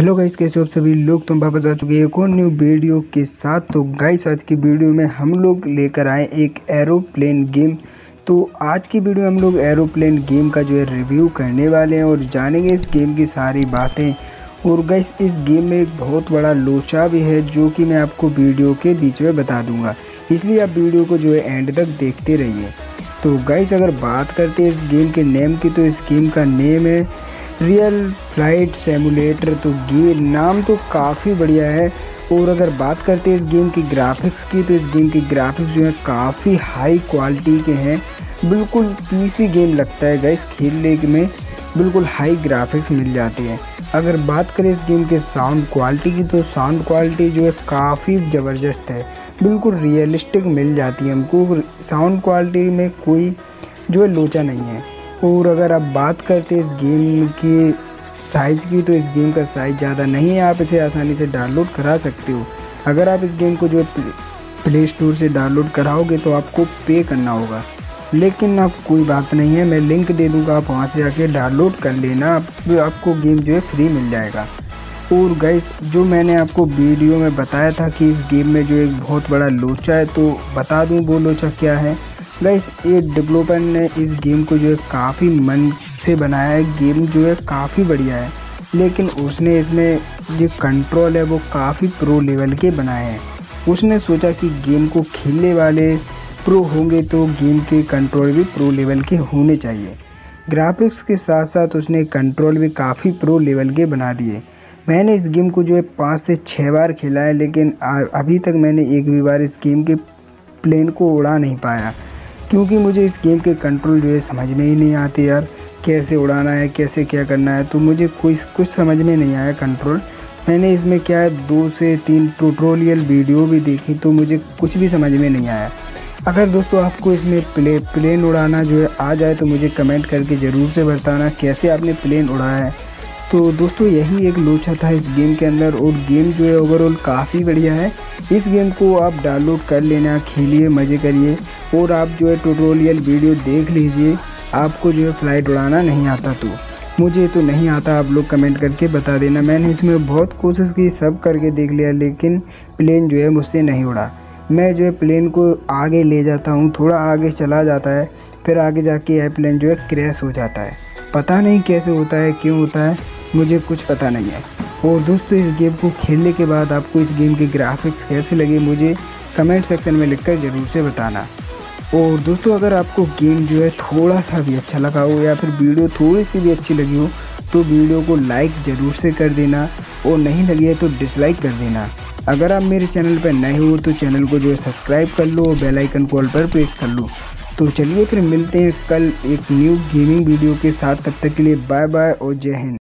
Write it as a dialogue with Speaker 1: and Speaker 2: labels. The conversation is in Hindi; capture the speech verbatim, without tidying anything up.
Speaker 1: हेलो गाइस, कैसे हो आप सभी लोग। तुम वापस आ चुके हैं एक और न्यू वीडियो के साथ। तो गाइस, आज की वीडियो में हम लोग लेकर आए एक एरोप्लेन गेम। तो आज की वीडियो में हम लोग एरोप्लेन गेम का जो है रिव्यू करने वाले हैं और जानेंगे इस गेम की सारी बातें। और गाइस, इस गेम में एक बहुत बड़ा लोचा भी है जो कि मैं आपको वीडियो के बीच में बता दूंगा, इसलिए आप वीडियो को जो है एंड तक देखते रहिए। तो गाइस, अगर बात करते हैं इस गेम के नेम की, तो इस गेम का नेम है रियल फ्लाइट सिमुलेटर। तो ये नाम तो काफ़ी बढ़िया है। और अगर बात करते हैं इस गेम की ग्राफिक्स की, तो इस गेम की ग्राफिक्स जो है काफ़ी हाई क्वालिटी के हैं। बिल्कुल पीसी गेम लगता है गाइस, खेलने में बिल्कुल हाई ग्राफिक्स मिल जाती है। अगर बात करें इस गेम के साउंड क्वालिटी की, तो साउंड क्वालिटी जो है काफ़ी ज़बरदस्त है, बिल्कुल रियलिस्टिक मिल जाती है हमको। साउंड क्वालिटी में कोई जो है लोचा नहीं है। और अगर आप बात करते हैं इस गेम की साइज़ की, तो इस गेम का साइज़ ज़्यादा नहीं है, आप इसे आसानी से डाउनलोड करा सकते हो। अगर आप इस गेम को जो है प्ले स्टोर से डाउनलोड कराओगे तो आपको पे करना होगा, लेकिन अब कोई बात नहीं है, मैं लिंक दे दूँगा, आप वहाँ से आके डाउनलोड कर लेना, आप, आपको गेम जो है फ्री मिल जाएगा। और गाइस, जो मैंने आपको वीडियो में बताया था कि इस गेम में जो एक बहुत बड़ा लोचा है, तो बता दूं वो लोचा क्या है। गाइस, ये डेवलपर ने इस गेम को जो है काफ़ी मन से बनाया है। गेम जो है काफ़ी बढ़िया है, लेकिन उसने इसमें जो कंट्रोल है वो काफ़ी प्रो लेवल के बनाए हैं। उसने सोचा कि गेम को खेलने वाले प्रो होंगे तो गेम के कंट्रोल भी प्रो लेवल के होने चाहिए। ग्राफिक्स के साथ साथ उसने कंट्रोल भी काफ़ी प्रो लेवल के बना दिए। मैंने इस गेम को जो है पाँच से छः बार खेला है, लेकिन अभी तक मैंने एक भी बार इस गेम के प्लेन को उड़ा नहीं पाया, क्योंकि मुझे इस गेम के कंट्रोल जो है समझ में ही नहीं आते यार, कैसे उड़ाना है, कैसे क्या करना है। तो मुझे कोई कुछ समझ में नहीं आया कंट्रोल। मैंने इसमें क्या है दो से तीन ट्यूटोरियल वीडियो भी देखी, तो मुझे कुछ भी समझ में नहीं आया। अगर दोस्तों आपको इसमें प्ले प्लेन उड़ाना जो है आ जाए तो मुझे कमेंट करके ज़रूर से बताना कैसे आपने प्लेन उड़ाया है। तो दोस्तों, यही एक लोचा था इस गेम के अंदर। और गेम जो है ओवरऑल काफ़ी बढ़िया है। इस गेम को आप डाउनलोड कर लेना, खेलिए, मज़े करिए। और आप जो है ट्यूटोरियल वीडियो देख लीजिए। आपको जो है फ़्लाइट उड़ाना नहीं आता तो, मुझे तो नहीं आता, आप लोग कमेंट करके बता देना। मैंने इसमें बहुत कोशिश की, सब करके देख लिया, लेकिन प्लेन जो है मुझसे नहीं उड़ा। मैं जो है प्लेन को आगे ले जाता हूँ, थोड़ा आगे चला जाता है, फिर आगे जाके यह प्लेन जो है क्रैश हो जाता है। पता नहीं कैसे होता है, क्यों होता है, मुझे कुछ पता नहीं है। और दोस्तों, इस गेम को खेलने के बाद आपको इस गेम के ग्राफिक्स कैसे लगे मुझे कमेंट सेक्शन में लिखकर ज़रूर से बताना। और दोस्तों, अगर आपको गेम जो है थोड़ा सा भी अच्छा लगा हो या फिर वीडियो थोड़ी सी भी अच्छी लगी हो, तो वीडियो को लाइक ज़रूर से कर देना, और नहीं लगी है तो डिसलाइक कर देना। अगर आप मेरे चैनल पर नए हो तो चैनल को जो है सब्सक्राइब कर लो और बेल आइकन कॉल पर प्रेस कर लो। तो चलिए फिर मिलते हैं कल एक न्यू गेमिंग वीडियो के साथ। तब तक के लिए बाय बाय और जय हिंद।